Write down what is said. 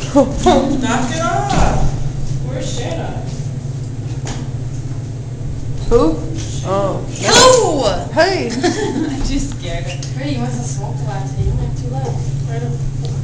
Knock it off. Where's Shanna? Who? Oh. Hello! Hey. She's scared. Hey, you must have smoked a lot today. You only have 2 left. I know.